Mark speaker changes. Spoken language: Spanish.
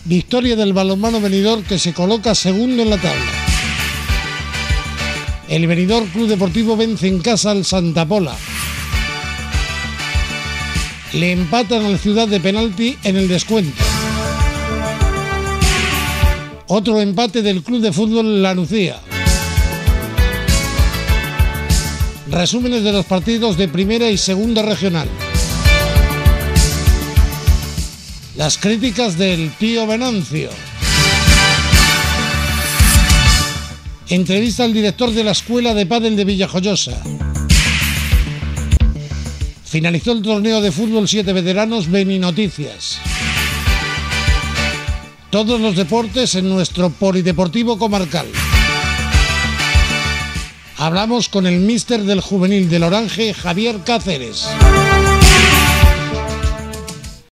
Speaker 1: Victoria del balonmano Benidorm, que se coloca segundo en la tabla. El Benidorm Club Deportivo vence en casa al Santa Pola. Le empatan al Ciudad de penalti en el descuento. Otro empate del Club de Fútbol La Nucía. Resúmenes de los partidos de primera y segunda regional. Las críticas del tío Venancio. Entrevista al director de la Escuela de Pádel de Villajoyosa. Finalizó el torneo de fútbol 7 veteranos Beninoticias. Todos los deportes en nuestro polideportivo comarcal. Hablamos con el míster del juvenil del Orange, Javier Cáceres.